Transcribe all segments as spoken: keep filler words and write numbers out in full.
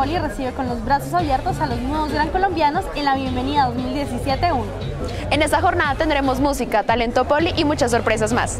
Poli recibe con los brazos abiertos a los nuevos gran colombianos en la Bienvenida dos mil diecisiete uno. En esta jornada tendremos música, talento Poli y muchas sorpresas más.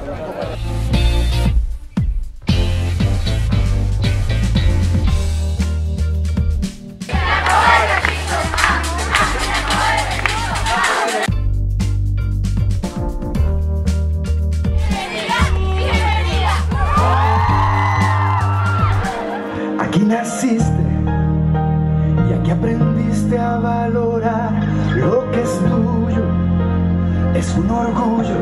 Aquí naciste y aquí aprendiste a valorar lo que es tuyo, es un orgullo.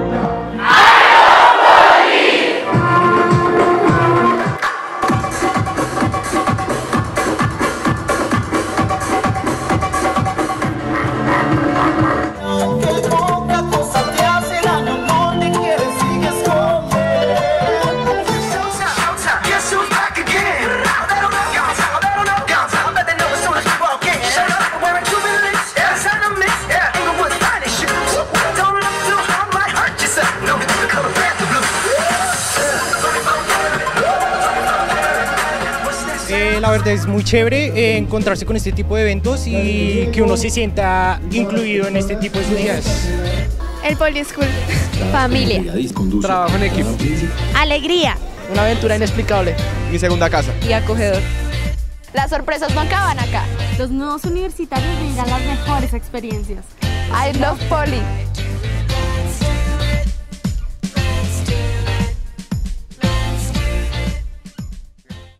Eh, la verdad es muy chévere eh, encontrarse con este tipo de eventos y que uno se sienta incluido en este tipo de sociedades. El Poli School. Familia. Trabajo en equipo. Alegría. Una aventura inexplicable. Mi segunda casa. Y acogedor. Las sorpresas no acaban acá. Los nuevos universitarios vivirán las mejores experiencias. I love Poli.